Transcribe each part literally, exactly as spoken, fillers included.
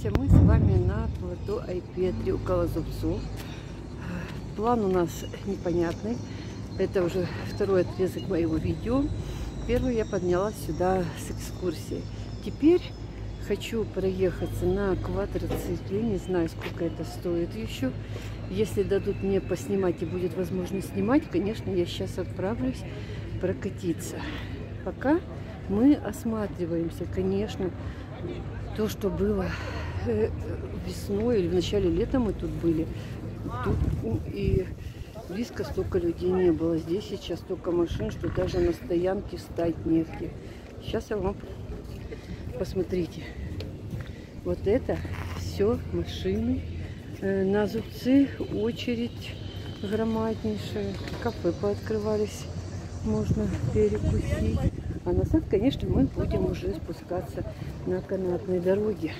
Находимся мы с вами на плато Айпетри около Зубцов. План у нас непонятный. Это уже второй отрезок моего видео. Первый я поднялась сюда с экскурсией. Теперь хочу проехаться на квадроцикле. Не знаю, сколько это стоит еще. Если дадут мне поснимать и будет возможность снимать, конечно, я сейчас отправлюсь прокатиться. Пока мы осматриваемся, конечно, то, что было весной или в начале лета мы тут были. Тут и близко столько людей не было. Здесь сейчас столько машин, что даже на стоянке встать негде. Сейчас я вам посмотрите. Вот это все машины. На Зубцы очередь громаднейшая. Кафе пооткрывались. Можно перекусить. А назад, конечно, мы будем уже спускаться на канатной дороге.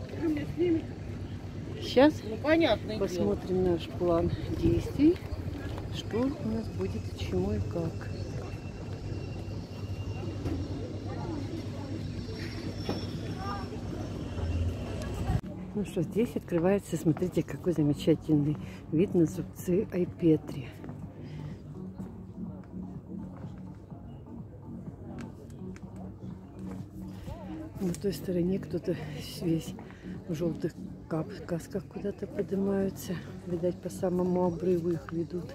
Сейчас ну, посмотрим дело. Наш план действий, что у нас будет, чему и как. Ну что, здесь открывается, смотрите, какой замечательный вид на Зубцы Айпетри. На той стороне кто-то весь в желтых касках куда-то поднимаются. Видать, по самому обрыву их ведут.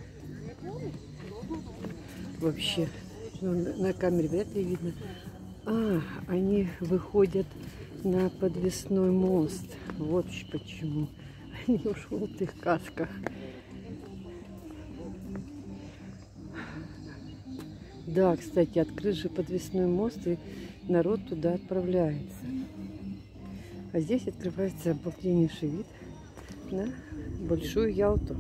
Вообще, ну, на камере вряд ли видно. А, они выходят на подвесной мост. Вот почему. Они в желтых касках. Да, кстати, открыт же подвесной мост, и народ туда отправляется. А здесь открывается обалденнейший вид на Большую Ялту.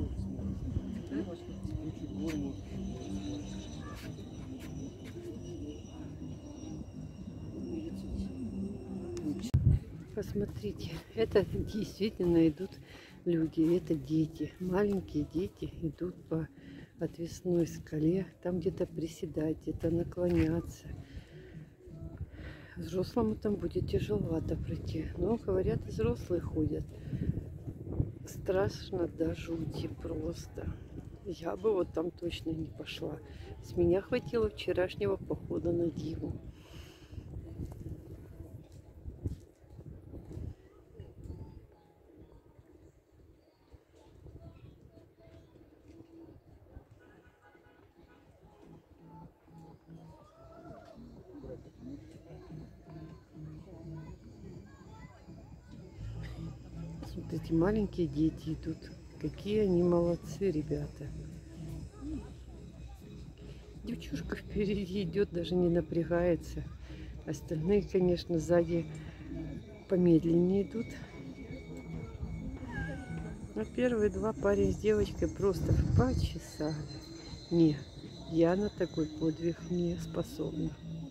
Посмотрите, это действительно идут люди, это дети, маленькие дети идут по отвесной скале, там где-то приседать, где-то наклоняться. Взрослому там будет тяжеловато пройти. Но, говорят, взрослые ходят. Страшно до жути просто. Я бы вот там точно не пошла. С меня хватило вчерашнего похода на Диву. Смотрите, маленькие дети идут. Какие они молодцы, ребята. Девчушка впереди идет, даже не напрягается. Остальные, конечно, сзади помедленнее идут. Но первые два парень с девочкой просто почесали. Не, я на такой подвиг не способна.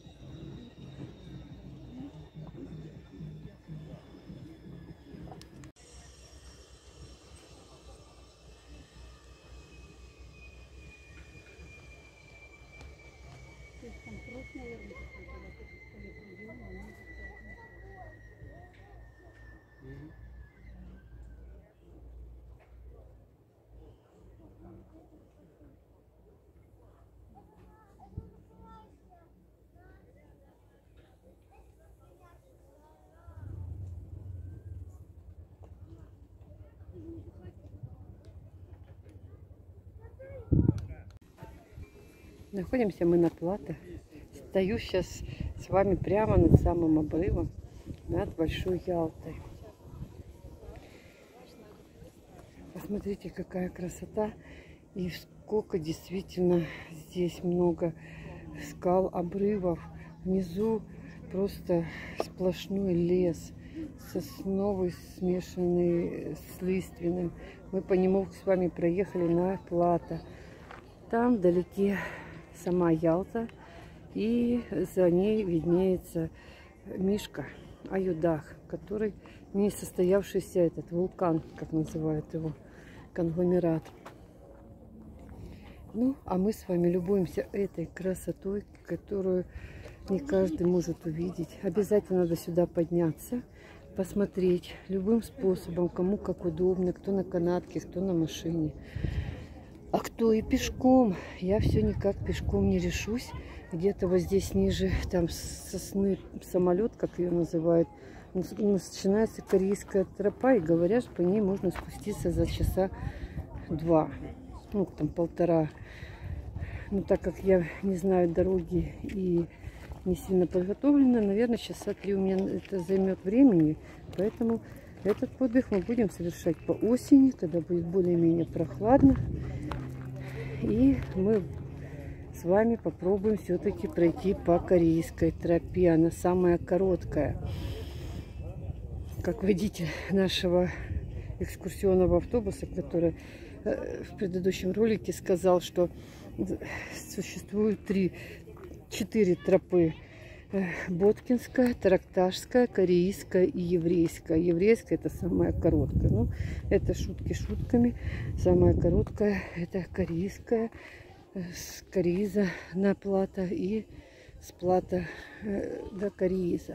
Находимся мы на плато. Стою сейчас с вами прямо над самым обрывом, над Большой Ялтой. Посмотрите, какая красота и сколько действительно здесь много скал, обрывов. Внизу просто сплошной лес, сосновый, смешанный с лиственным. Мы по нему с вами проехали на плато. Там вдалеке сама Ялта, и за ней виднеется Мишка, Аюдах, который не состоявшийся этот вулкан, как называют его, конгломерат. Ну, а мы с вами любуемся этой красотой, которую не каждый может увидеть. Обязательно надо сюда подняться. посмотреть любым способом, кому как удобно, кто на канатке, кто на машине, а кто и пешком. Я все никак пешком не решусь. Где-то вот здесь ниже, там сосны самолет, как ее называют, начинается корейская тропа, и говорят, что по ней можно спуститься за часа два, ну там полтора. Но так как я не знаю дороги и не сильно подготовлена, наверное, часа три у меня это займет времени, поэтому этот подвиг мы будем совершать по осени, когда будет более-менее прохладно, и мы с вами попробуем все-таки пройти по корейской тропе. Она самая короткая. Как водитель нашего экскурсионного автобуса, который в предыдущем ролике сказал, что существует три, четыре тропы: Боткинская, Таракташская, Корейская и Еврейская. Еврейская — это самая короткая. Ну, это шутки шутками. Самая короткая — это Корейская, с Кариза на Плата и с Плата до Кариза.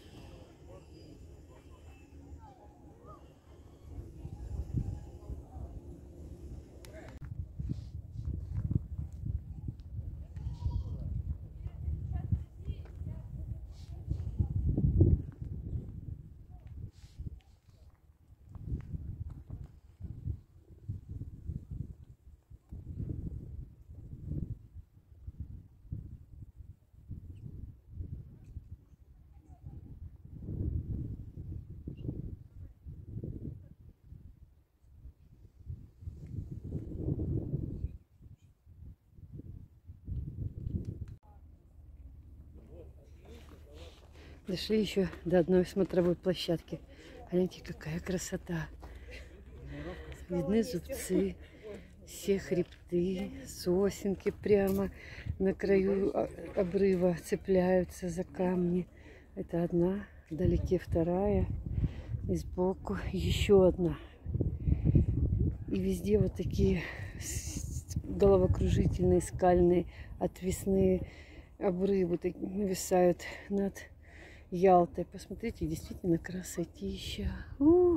Дошли еще до одной смотровой площадки. Гляньте, какая красота. Видны зубцы, все хребты, сосенки прямо на краю обрыва цепляются за камни. Это одна, вдалеке вторая, и сбоку еще одна. И везде вот такие головокружительные, скальные, отвесные обрывы нависают над Ялтой. Посмотрите, действительно красотища. У-у-у.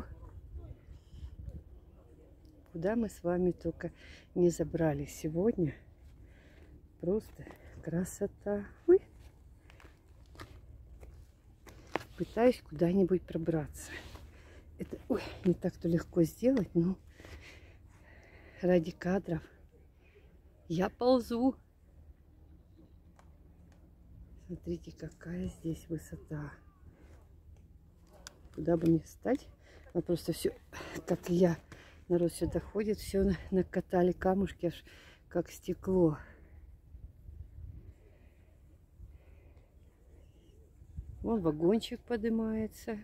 Куда мы с вами только не забрались сегодня. Просто красота. Ой. Пытаюсь куда-нибудь пробраться. Это, ой, не так-то легко сделать, но ради кадров я ползу. Смотрите, какая здесь высота. Куда бы мне встать? А просто все, как и я, народ сюда ходит, все накатали камушки, аж как стекло. Вон вагончик поднимается.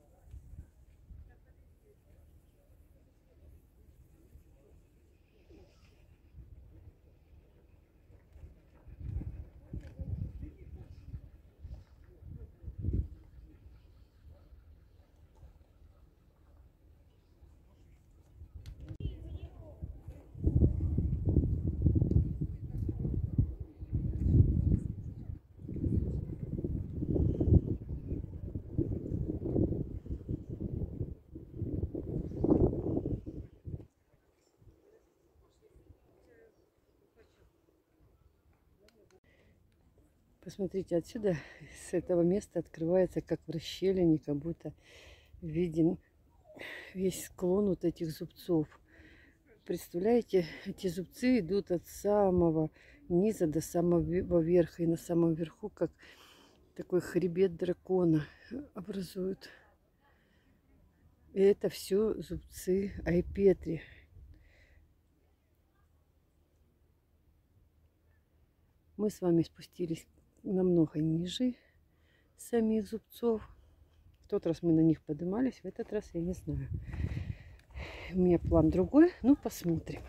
Посмотрите, отсюда, с этого места открывается, как в расщелине, как будто виден весь склон вот этих зубцов. Представляете, эти зубцы идут от самого низа до самого верха. И на самом верху, как такой хребет дракона, образуют. И это все зубцы Айпетри. Мы с вами спустились намного ниже самих зубцов. В тот раз мы на них поднимались, в этот раз я не знаю. У меня план другой, ну посмотрим.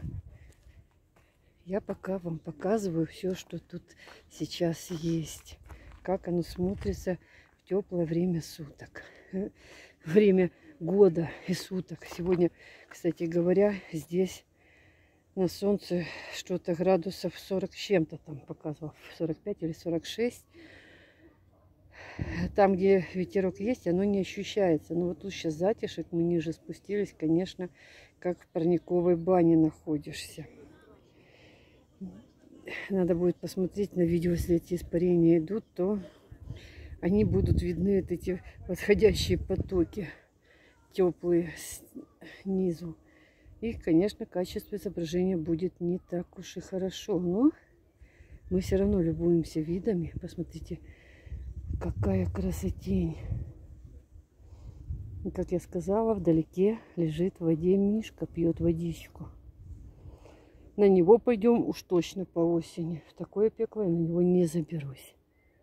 Я пока вам показываю все, что тут сейчас есть. Как оно смотрится в теплое время суток. Время года и суток. Сегодня, кстати говоря, здесь на солнце что-то градусов сорок с чем-то там показывал. сорок пять или сорок шесть. там, где ветерок есть, оно не ощущается. Но вот тут сейчас затишек, мы ниже спустились, конечно, как в парниковой бане находишься. Надо будет посмотреть на видео, если эти испарения идут, то они будут видны, вот эти восходящие потоки теплые снизу. И, конечно, качество изображения будет не так уж и хорошо. Но мы все равно любуемся видами. Посмотрите, какая красотень. И, как я сказала, вдалеке лежит в воде мишка, пьет водичку. На него пойдем уж точно по осени. В такое пекло я на него не заберусь.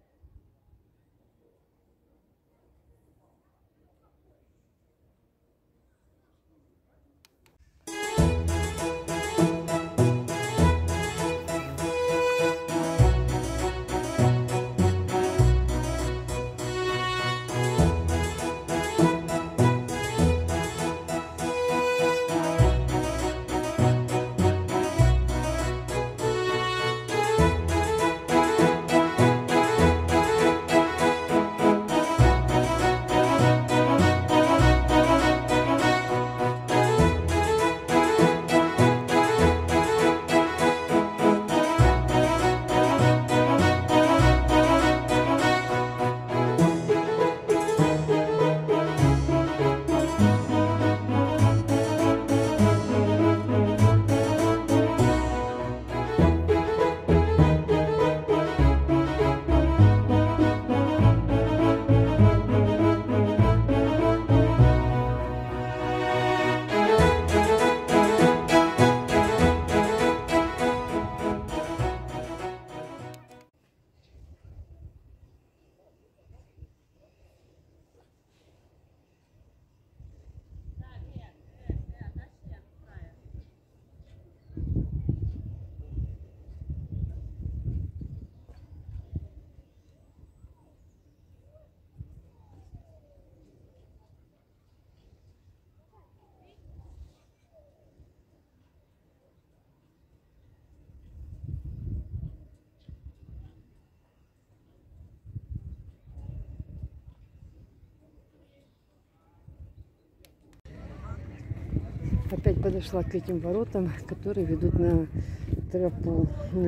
Опять подошла к этим воротам, которые ведут на тропу,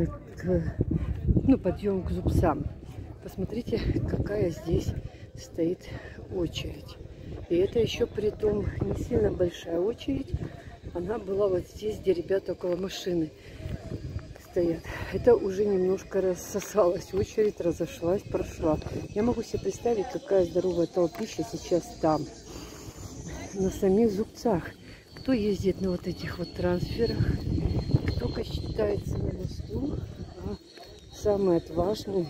к, ну, подъем к зубцам. Посмотрите, какая здесь стоит очередь. И это еще при том не сильно большая очередь. Она была вот здесь, где ребята около машины стоят. Это уже немножко рассосалась очередь, разошлась, прошла. Я могу себе представить, какая здоровая толпища сейчас там, на самих зубцах. Кто ездит на вот этих вот трансферах, кто катается на мосту, а самые отважные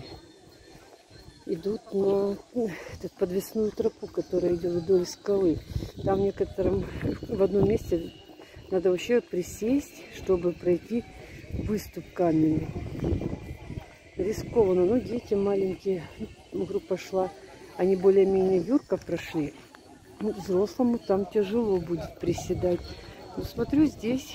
идут на эту подвесную тропу, которая идет вдоль скалы. Там некоторым в одном месте надо вообще присесть, чтобы пройти выступ каменный. Рискованно, но дети маленькие, группа шла, они более-менее юрко прошли. Ну, взрослому там тяжело будет приседать. Но смотрю, здесь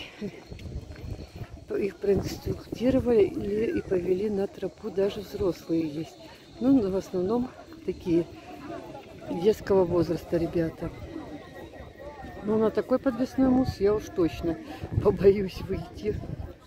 их проинструктировали и повели на тропу, даже взрослые есть. Ну, в основном такие детского возраста ребята. Но на такой подвесной мост я уж точно побоюсь выйти.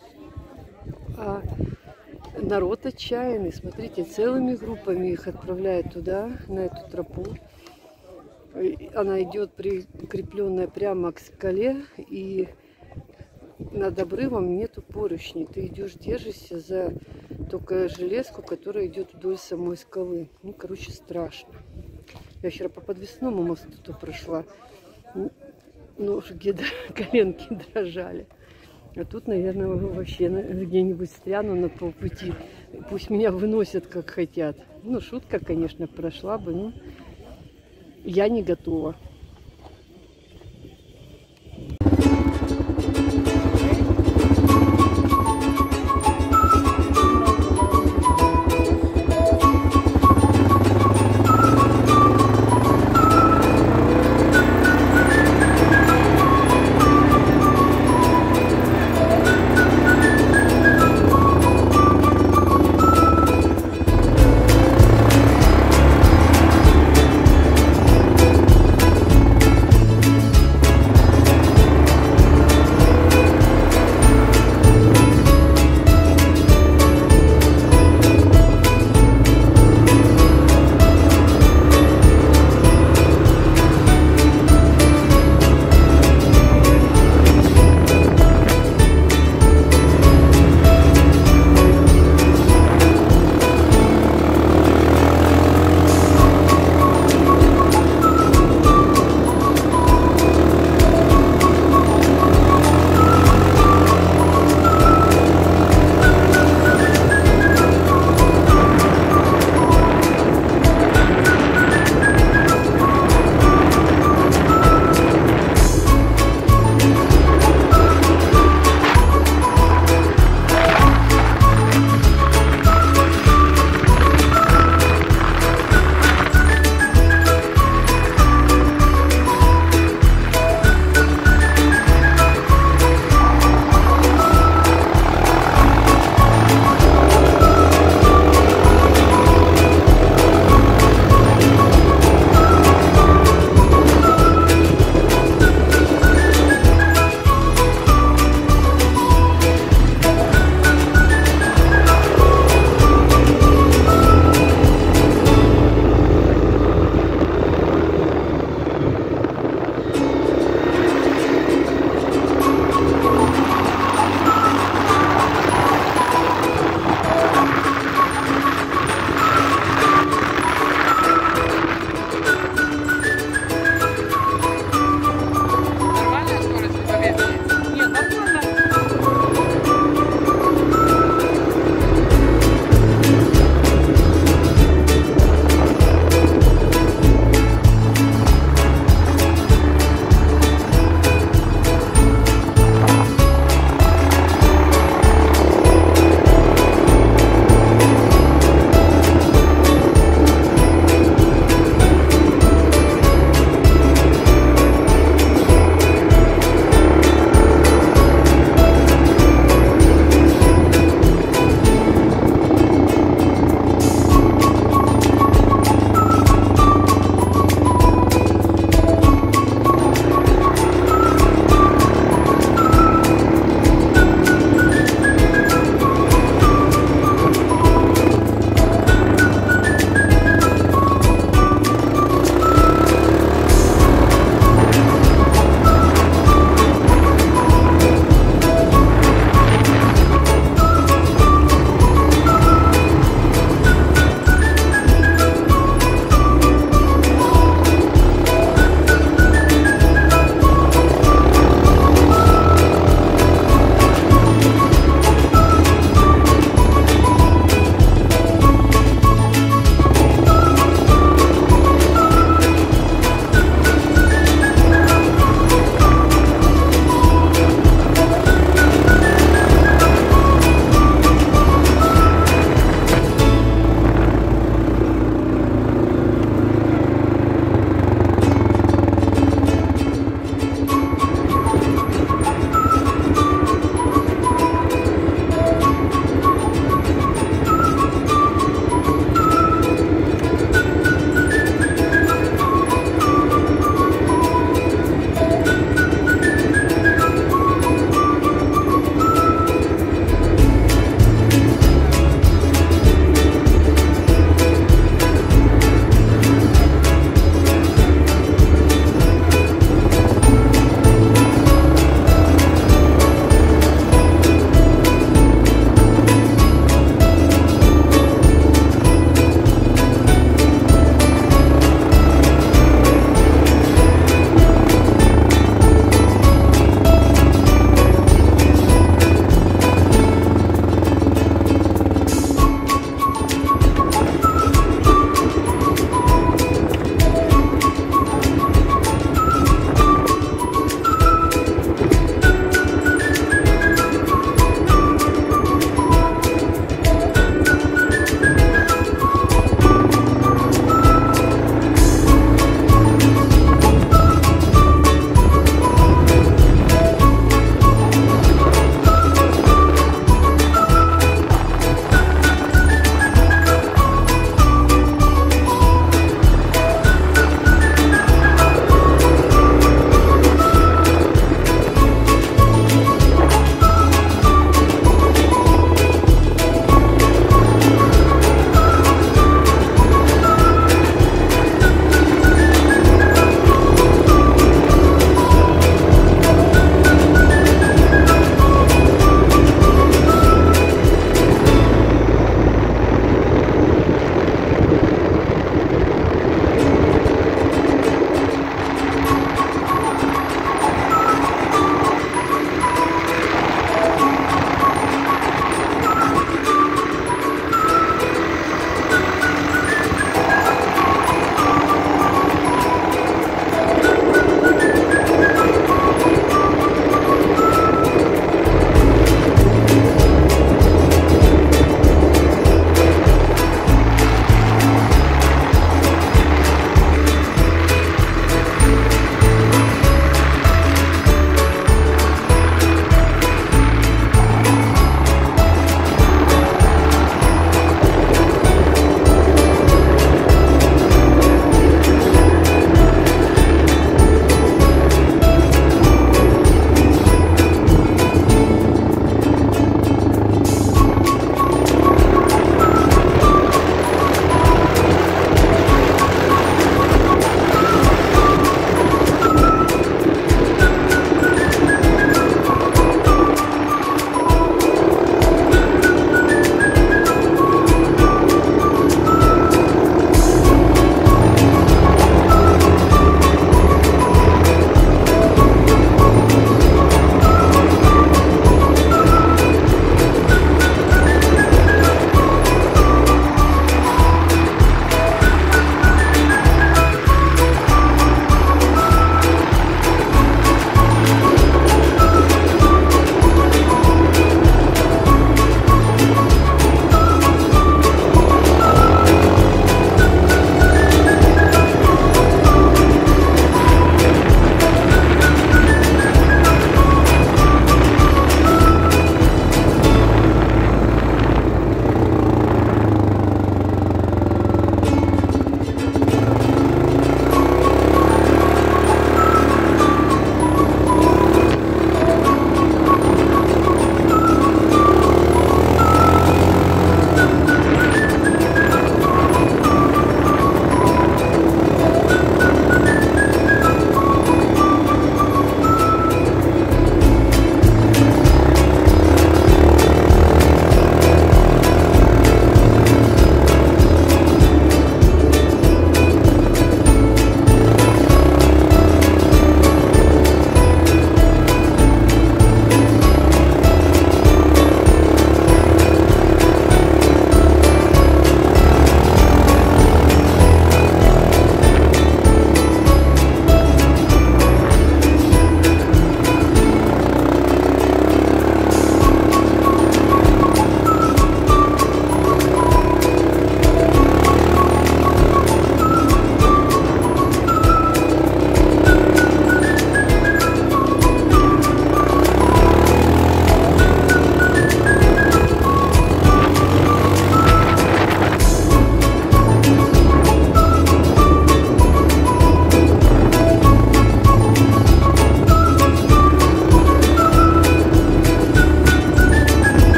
А народ отчаянный. Смотрите, целыми группами их отправляют туда, на эту тропу. Она идет прикрепленная прямо к скале, и над обрывом нету поручней. Ты идешь, держишься за только железку, которая идет вдоль самой скалы. Ну, короче, страшно. Я вчера по подвесному мосту -то прошла. Ноги, коленки дрожали. А тут, наверное, вообще где-нибудь стряну на полпути. Пусть меня выносят, как хотят. Ну, шутка, конечно, прошла бы, но я не готова.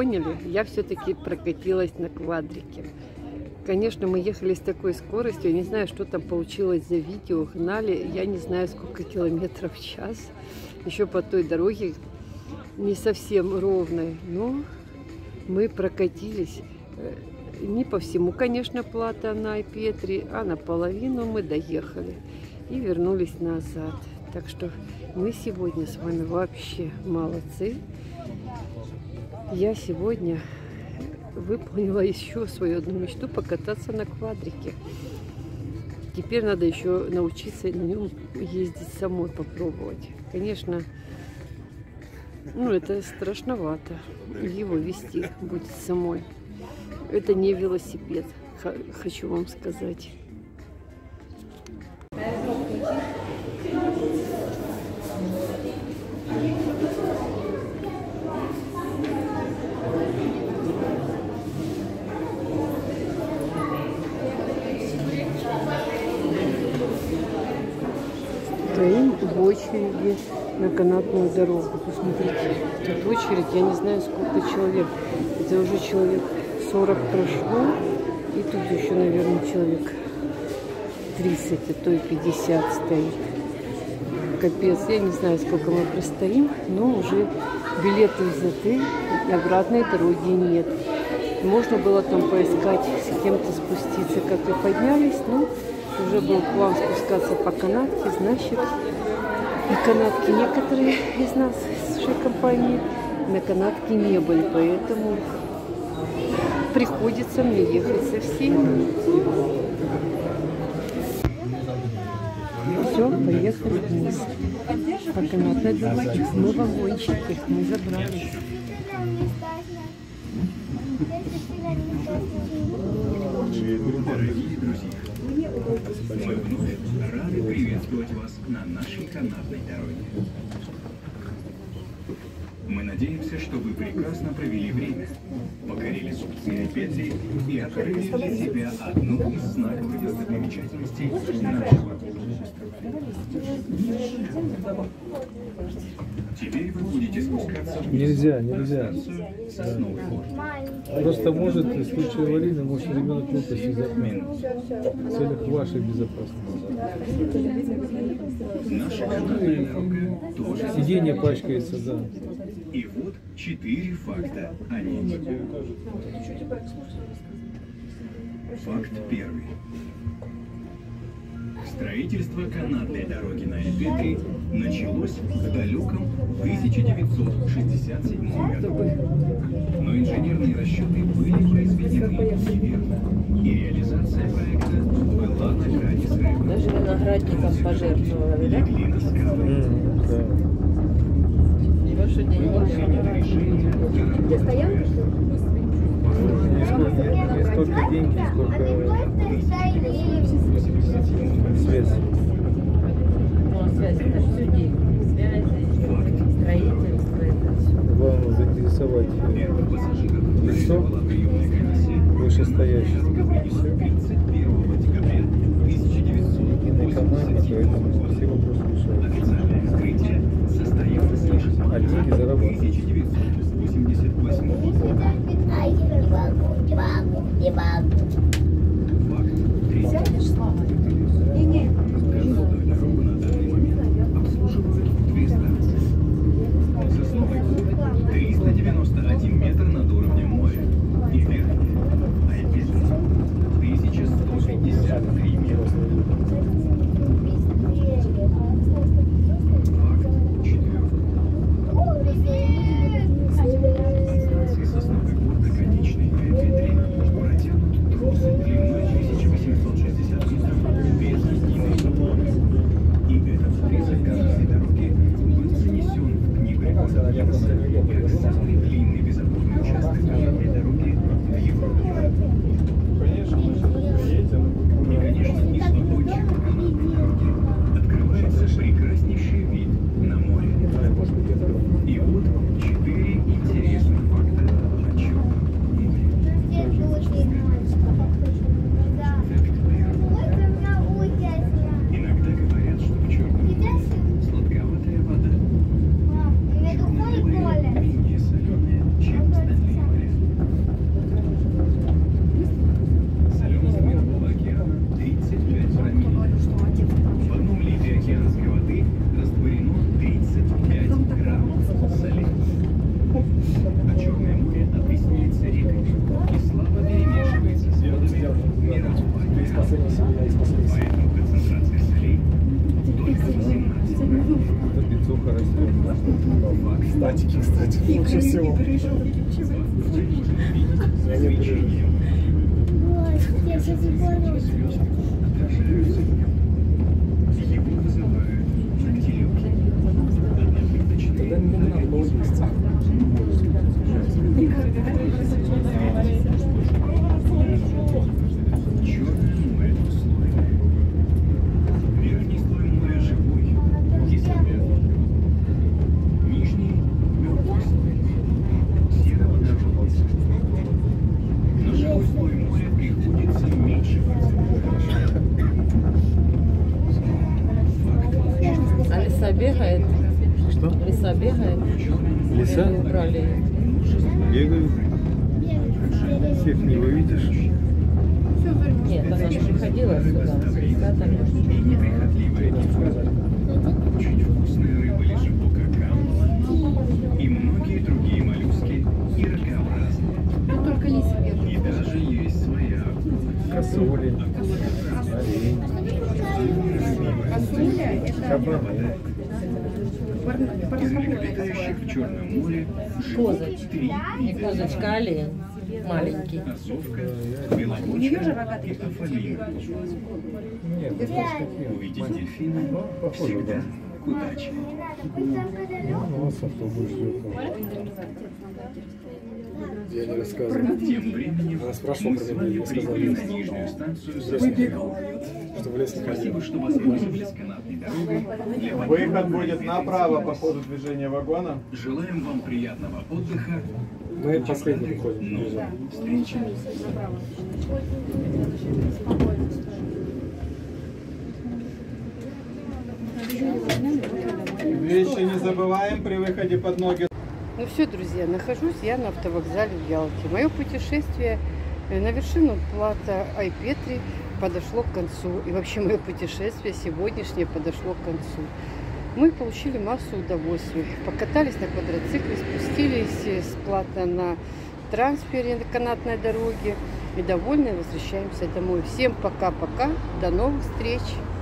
поняли, я все-таки прокатилась на квадрике. Конечно, мы ехали с такой скоростью, я не знаю, что там получилось за видео, гнали, я не знаю, сколько километров в час, еще по той дороге, не совсем ровной, но мы прокатились. Не по всему, конечно, плата на Айпетри, а наполовину мы доехали и вернулись назад. Так что мы сегодня с вами вообще молодцы. Я сегодня выполнила еще свою одну мечту — покататься на квадрике. Теперь надо еще научиться на нем ездить самой, попробовать. Конечно, ну это страшновато, его вести будет самой. Это не велосипед, хочу вам сказать. Стоим в очереди на канатную дорогу. Посмотрите, тут очередь, я не знаю, сколько человек. Это уже человек сорок прошло, и тут еще, наверное, человек тридцать, а то и пятьдесят стоит. Капец, я не знаю, сколько мы простоим, но уже билеты взяты, и обратной дороги нет. Можно было там поискать, с кем-то спуститься, как и поднялись, но уже был план спускаться по канатке, значит, на канатке некоторые из нас с нашей компании на канатке не были, поэтому приходится мне ехать со всеми. Все, поехали вниз. По канатной дороге. Мы вагончики, мы забрали. Дорогие друзья, мы вновь рады приветствовать вас на нашей канатной дороге. Мы надеемся, что вы прекрасно провели время, покорили субтильные Айпетри и открыли для себя одну из знаковых достопримечательностей нашего острова. Теперь вы будете спускаться вниз. Нельзя, нельзя. Сосновый Бор. Просто может, в случае аварийного, может ребенок полностью затмить. В целях вашей безопасности. Наша канатная дорога тоже Сиденье пачкается, да. И вот четыре факта о ней. Факт первый. Строительство канатной дороги на Айпетри началось в далеком тысяча девятьсот шестьдесят седьмом году. Но инженерные расчеты были произведены неверно, и реализация проекта была на грани срыва. Даже виноградником пожертвовали, да? Легли на скалы. Mm, да. Принято решение стоянка, что ли? Не сколько, не столько деньги, сколько связь. Ну, связь, это же все деньги. Связи, строительство, это все. Главное заинтересовать первых пассажиров лицо была приемная комиссия. вышестоящее. тридцать первого декабря тысяча девятьсот Единой команде, поэтому все вопросы решают. Официальное открытие состоялось лишь в А деньги зарабатывают. тысяча девятьсот восемьдесят восьмого года. Факт третий. Канатную дорогу на данный момент обслуживают две станции. Сосновый Бор триста девяносто один метр над уровнем моря. И верхняя Айпетри тысяча сто пятьдесят три метра. Факт четвертый. От станции Сосновый Бор до конечной Айпетри протянут трос мы можем видеть свечение. Звезды отражаются в нем. Его вызывают дактилевки. Одноклеточные Тогда не надо было есть. Черное море слой. Верхний слой моря живой, кислородный. Нижний мертвый слой. Сероводородный слой. На живой слой моря приходится меньше процентов. А лиса бегает? Что? Лиса бегает? Лиса? Или убрали ее? Бегают. Всех не увидишь. Нет, она же приходила сюда. Да, там И неприхотливая девушка. Очень вкусная рыба лежебока камбала и многие другие моллюски и ракообразные. Ну, только лисы бегают. И даже есть своя Косули. Олень. Кабаны. из млекопитающих в Черном море живут Козочка. три Не вида. козочка, а олень. Маленький. Осовка, белобочка и афалина. Нет, это такие. Увидеть дельфина Ну, похоже, всегда да. к удаче. Ну, нас автобус ждет. Я не рассказывал. Тем временем Она спрашивала мы про с меня, вами я сказал, прибыли есть. на нижнюю станцию Что Соснового. в лес не ходил. Спасибо, что воспользовались канатной дорогой. Для Выход будет направо по ходу движения вагона. Желаем вам приятного отдыха. Мы последний уходим. Новых встреч. Вещи не забываем при выходе под ноги. Ну все, друзья, нахожусь я на автовокзале в Ялте. Мое путешествие э, на вершину плато Айпетри подошло к концу. И вообще мое путешествие сегодняшнее подошло к концу. Мы получили массу удовольствий. Покатались на квадроцикле, спустились с плато на трансфере на канатной дороге. И довольны возвращаемся домой. Всем пока-пока. До новых встреч.